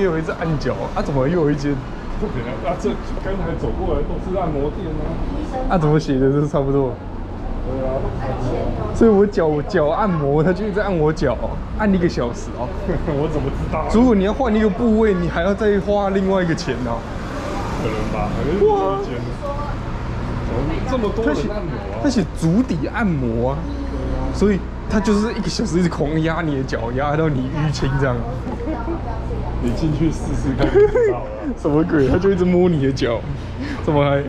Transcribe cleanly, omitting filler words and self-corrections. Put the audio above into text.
也有一只按脚，啊，怎么又有一间？ 不可能啊！这刚才走过来都是按摩店啊。 啊，怎么写的都差不多？ 对啊， 所以我脚按摩，他就一直按我脚，按1个小时哦。 我怎么知道？ 如果你要换一个部位，你还要再花另外一个钱哦。 可能吧？哇！这么多人按摩啊？ 他写足底按摩啊，所以他就是1个小时一直狂压你的脚，压到你淤青这样。 你进去试试看就知道了。 什么鬼？他就一直摸你的脚，怎么还？